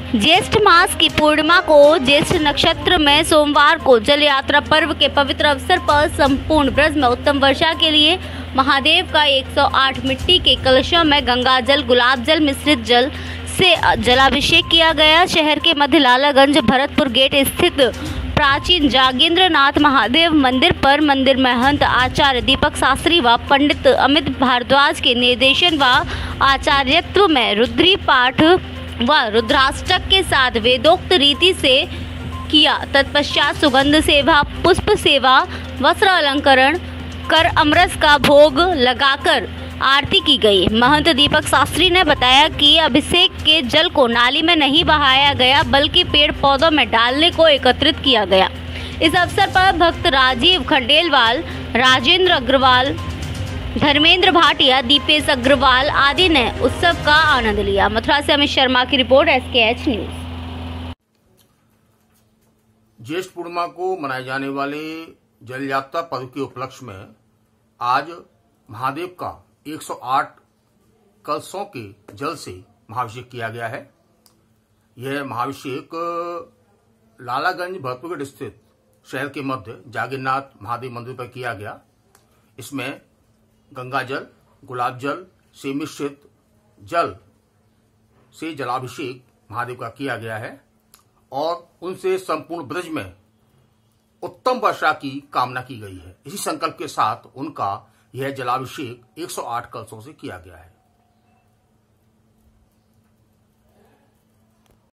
ज्येष्ठ मास की पूर्णिमा को ज्येष्ठ नक्षत्र में सोमवार को जल यात्रा पर्व के पवित्र अवसर पर संपूर्ण ब्रज में उत्तम वर्षा के लिए महादेव का 108 मिट्टी के कलशों में गंगा जल, गुलाब जल मिश्रित जल से जलाभिषेक किया गया। शहर के मध्य लालागंज भरतपुर गेट स्थित प्राचीन जागेंद्रनाथ महादेव मंदिर पर मंदिर महंत आचार्य दीपक शास्त्री व पंडित अमित भारद्वाज के निर्देशन व आचार्यत्व में रुद्री पाठ व रुद्राष्टक के साथ वेदोक्त रीति से किया। तत्पश्चात सुगंध सेवा, पुष्प सेवा, वस्त्र अलंकरण कर अमरस का भोग लगाकर आरती की गई। महंत दीपक शास्त्री ने बताया कि अभिषेक के जल को नाली में नहीं बहाया गया बल्कि पेड़ पौधों में डालने को एकत्रित किया गया। इस अवसर पर भक्त राजीव खंडेलवाल, राजेंद्र अग्रवाल, धर्मेंद्र भाटिया, दीपेश अग्रवाल आदि ने उत्सव का आनंद लिया। मथुरा से अमित शर्मा की रिपोर्ट, SKH न्यूज। ज्येष्ठ पूर्णिमा को मनाए जाने वाले जल यात्रा पर्व के उपलक्ष्य में आज महादेव का 108 कलशों के जल से महाभिषेक किया गया है। यह महाभिषेक लालागंज भरतपुर स्थित शहर के मध्य जागेंद्रनाथ महादेव मंदिर पर किया गया। इसमें गंगा जल, गुलाब जल से मिश्रित जल से जलाभिषेक महादेव का किया गया है और उनसे संपूर्ण ब्रज में उत्तम वर्षा की कामना की गई है। इसी संकल्प के साथ उनका यह जलाभिषेक 108 कलशों से किया गया है।